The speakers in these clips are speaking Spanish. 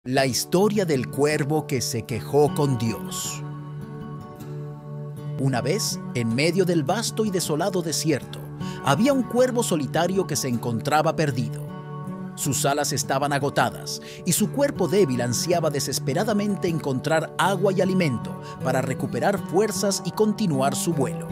La historia del cuervo que se quejó con Dios. Una vez, en medio del vasto y desolado desierto, había un cuervo solitario que se encontraba perdido. Sus alas estaban agotadas y su cuerpo débil ansiaba desesperadamente encontrar agua y alimento para recuperar fuerzas y continuar su vuelo.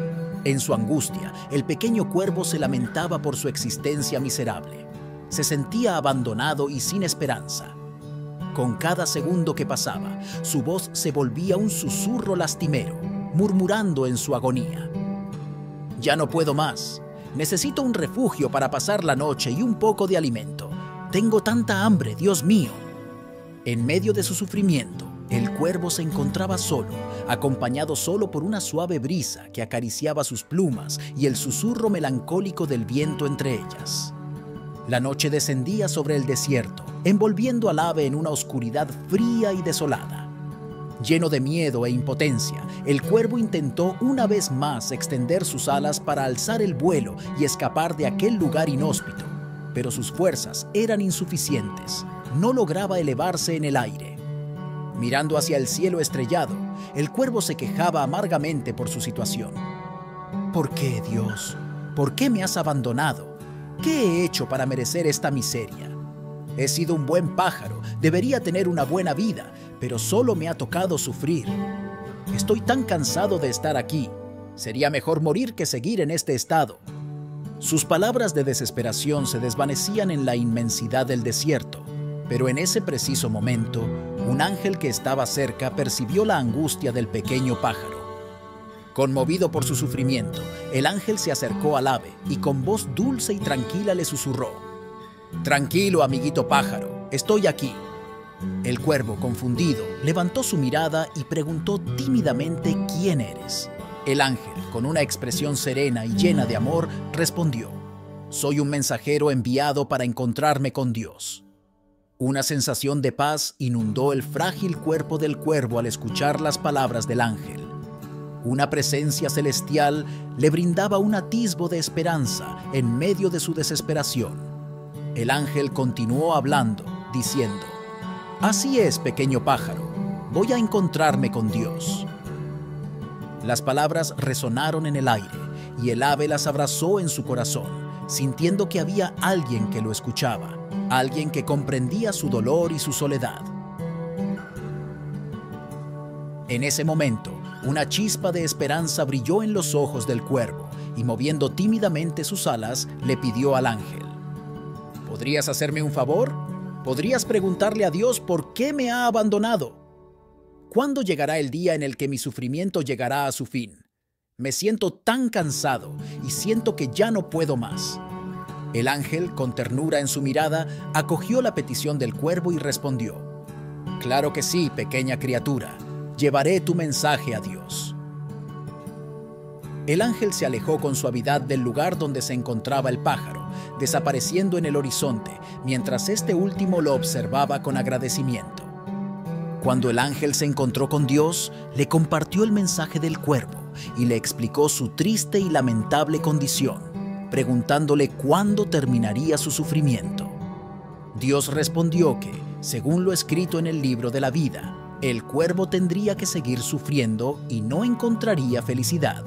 En su angustia, el pequeño cuervo se lamentaba por su existencia miserable. Se sentía abandonado y sin esperanza. Con cada segundo que pasaba, su voz se volvía un susurro lastimero, murmurando en su agonía. «Ya no puedo más. Necesito un refugio para pasar la noche y un poco de alimento. Tengo tanta hambre, Dios mío». En medio de su sufrimiento, el cuervo se encontraba solo, acompañado solo por una suave brisa que acariciaba sus plumas y el susurro melancólico del viento entre ellas. La noche descendía sobre el desierto, envolviendo al ave en una oscuridad fría y desolada. Lleno de miedo e impotencia, el cuervo intentó una vez más extender sus alas para alzar el vuelo y escapar de aquel lugar inhóspito, pero sus fuerzas eran insuficientes. No lograba elevarse en el aire. Mirando hacia el cielo estrellado, el cuervo se quejaba amargamente por su situación. «¿Por qué, Dios? ¿Por qué me has abandonado? ¿Qué he hecho para merecer esta miseria? He sido un buen pájaro, debería tener una buena vida, pero solo me ha tocado sufrir. Estoy tan cansado de estar aquí. Sería mejor morir que seguir en este estado». Sus palabras de desesperación se desvanecían en la inmensidad del desierto, pero en ese preciso momento, un ángel que estaba cerca percibió la angustia del pequeño pájaro. Conmovido por su sufrimiento, el ángel se acercó al ave y con voz dulce y tranquila le susurró: «Tranquilo, amiguito pájaro, estoy aquí». El cuervo, confundido, levantó su mirada y preguntó tímidamente quién eres. El ángel, con una expresión serena y llena de amor, respondió: «Soy un mensajero enviado para encontrarme con Dios». Una sensación de paz inundó el frágil cuerpo del cuervo al escuchar las palabras del ángel. Una presencia celestial le brindaba un atisbo de esperanza en medio de su desesperación. El ángel continuó hablando, diciendo: «Así es, pequeño pájaro, voy a encontrarme con Dios». Las palabras resonaron en el aire y el ave las abrazó en su corazón, sintiendo que había alguien que lo escuchaba, alguien que comprendía su dolor y su soledad. En ese momento, una chispa de esperanza brilló en los ojos del cuervo y, moviendo tímidamente sus alas, le pidió al ángel: «¿Podrías hacerme un favor? ¿Podrías preguntarle a Dios por qué me ha abandonado? ¿Cuándo llegará el día en el que mi sufrimiento llegará a su fin? Me siento tan cansado y siento que ya no puedo más». El ángel, con ternura en su mirada, acogió la petición del cuervo y respondió: «Claro que sí, pequeña criatura. Llevaré tu mensaje a Dios». El ángel se alejó con suavidad del lugar donde se encontraba el pájaro, desapareciendo en el horizonte, mientras este último lo observaba con agradecimiento. Cuando el ángel se encontró con Dios, le compartió el mensaje del cuervo y le explicó su triste y lamentable condición, preguntándole cuándo terminaría su sufrimiento. Dios respondió que, según lo escrito en el libro de la vida, el cuervo tendría que seguir sufriendo y no encontraría felicidad.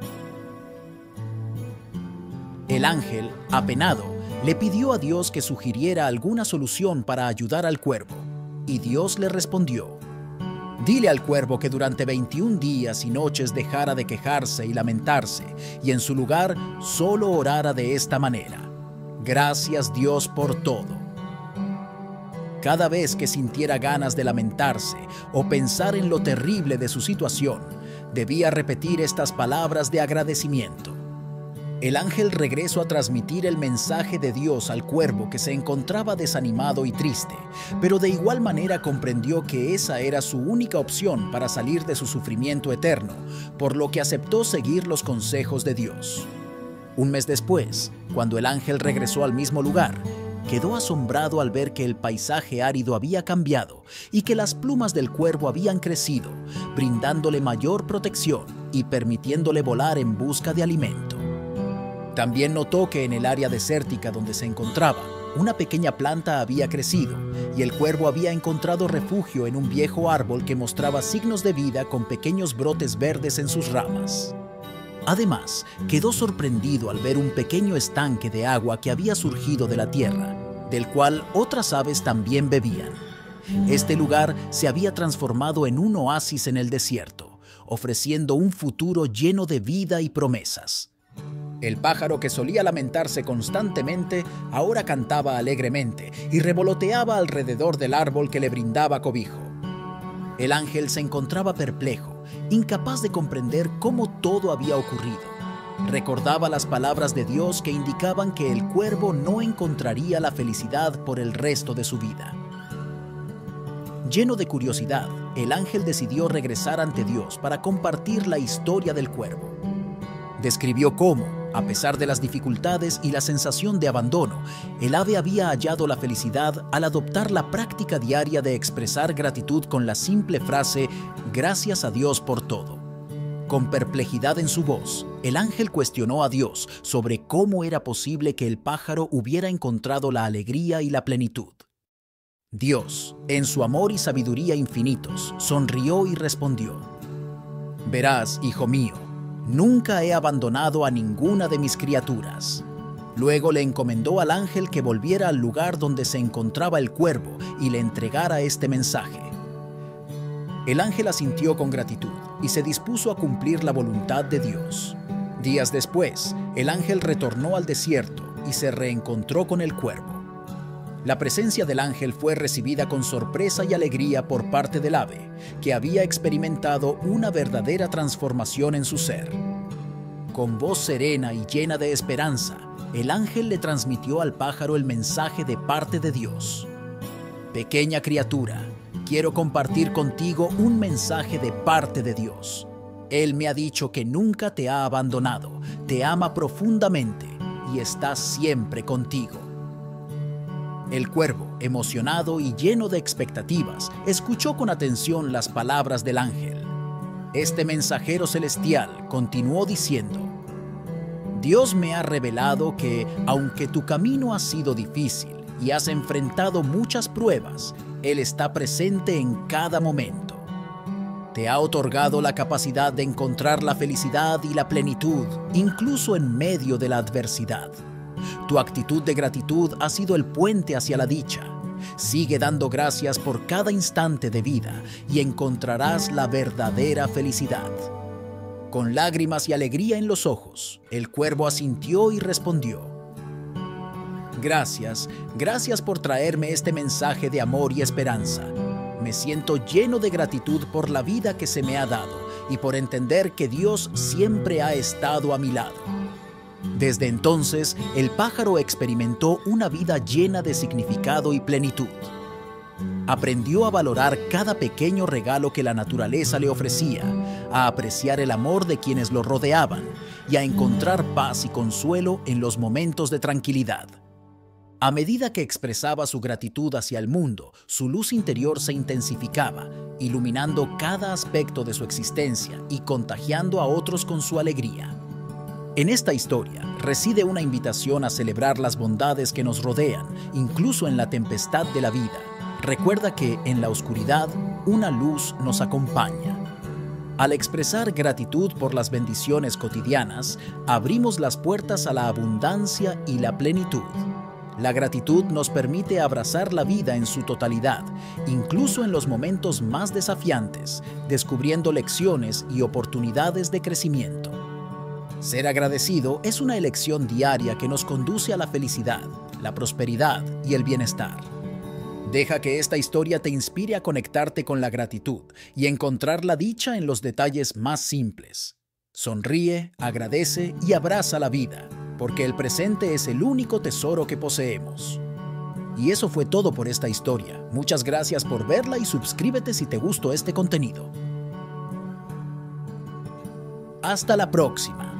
El ángel, apenado, le pidió a Dios que sugiriera alguna solución para ayudar al cuervo, y Dios le respondió: «Dile al cuervo que durante 21 días y noches dejara de quejarse y lamentarse, y en su lugar solo orara de esta manera: Gracias, Dios, por todo». Cada vez que sintiera ganas de lamentarse o pensar en lo terrible de su situación, debía repetir estas palabras de agradecimiento. El ángel regresó a transmitir el mensaje de Dios al cuervo, que se encontraba desanimado y triste, pero de igual manera comprendió que esa era su única opción para salir de su sufrimiento eterno, por lo que aceptó seguir los consejos de Dios. Un mes después, cuando el ángel regresó al mismo lugar, quedó asombrado al ver que el paisaje árido había cambiado y que las plumas del cuervo habían crecido, brindándole mayor protección y permitiéndole volar en busca de alimento. También notó que en el área desértica donde se encontraba, una pequeña planta había crecido y el cuervo había encontrado refugio en un viejo árbol que mostraba signos de vida con pequeños brotes verdes en sus ramas. Además, quedó sorprendido al ver un pequeño estanque de agua que había surgido de la tierra, del cual otras aves también bebían. Este lugar se había transformado en un oasis en el desierto, ofreciendo un futuro lleno de vida y promesas. El pájaro que solía lamentarse constantemente ahora cantaba alegremente y revoloteaba alrededor del árbol que le brindaba cobijo. El ángel se encontraba perplejo, incapaz de comprender cómo todo había ocurrido. Recordaba las palabras de Dios que indicaban que el cuervo no encontraría la felicidad por el resto de su vida. Lleno de curiosidad, el ángel decidió regresar ante Dios para compartir la historia del cuervo. Describió cómo, a pesar de las dificultades y la sensación de abandono, el ave había hallado la felicidad al adoptar la práctica diaria de expresar gratitud con la simple frase «Gracias a Dios por todo». Con perplejidad en su voz, el ángel cuestionó a Dios sobre cómo era posible que el pájaro hubiera encontrado la alegría y la plenitud. Dios, en su amor y sabiduría infinitos, sonrió y respondió: «Verás, hijo mío, nunca he abandonado a ninguna de mis criaturas». Luego le encomendó al ángel que volviera al lugar donde se encontraba el cuervo y le entregara este mensaje. El ángel asintió con gratitud y se dispuso a cumplir la voluntad de Dios. Días después, el ángel retornó al desierto y se reencontró con el cuervo. La presencia del ángel fue recibida con sorpresa y alegría por parte del ave, que había experimentado una verdadera transformación en su ser. Con voz serena y llena de esperanza, el ángel le transmitió al pájaro el mensaje de parte de Dios. «Pequeña criatura, quiero compartir contigo un mensaje de parte de Dios. Él me ha dicho que nunca te ha abandonado, te ama profundamente y está siempre contigo». El cuervo, emocionado y lleno de expectativas, escuchó con atención las palabras del ángel. Este mensajero celestial continuó diciendo: «Dios me ha revelado que, aunque tu camino ha sido difícil y has enfrentado muchas pruebas, Él está presente en cada momento. Te ha otorgado la capacidad de encontrar la felicidad y la plenitud, incluso en medio de la adversidad. Tu actitud de gratitud ha sido el puente hacia la dicha. Sigue dando gracias por cada instante de vida y encontrarás la verdadera felicidad». Con lágrimas y alegría en los ojos, el cuervo asintió y respondió: «Gracias, gracias por traerme este mensaje de amor y esperanza. Me siento lleno de gratitud por la vida que se me ha dado y por entender que Dios siempre ha estado a mi lado». Desde entonces, el pájaro experimentó una vida llena de significado y plenitud. Aprendió a valorar cada pequeño regalo que la naturaleza le ofrecía, a apreciar el amor de quienes lo rodeaban y a encontrar paz y consuelo en los momentos de tranquilidad. A medida que expresaba su gratitud hacia el mundo, su luz interior se intensificaba, iluminando cada aspecto de su existencia y contagiando a otros con su alegría. En esta historia reside una invitación a celebrar las bondades que nos rodean, incluso en la tempestad de la vida. Recuerda que en la oscuridad una luz nos acompaña. Al expresar gratitud por las bendiciones cotidianas, abrimos las puertas a la abundancia y la plenitud. La gratitud nos permite abrazar la vida en su totalidad, incluso en los momentos más desafiantes, descubriendo lecciones y oportunidades de crecimiento. Ser agradecido es una elección diaria que nos conduce a la felicidad, la prosperidad y el bienestar. Deja que esta historia te inspire a conectarte con la gratitud y encontrar la dicha en los detalles más simples. Sonríe, agradece y abraza la vida, porque el presente es el único tesoro que poseemos. Y eso fue todo por esta historia. Muchas gracias por verla y suscríbete si te gustó este contenido. Hasta la próxima.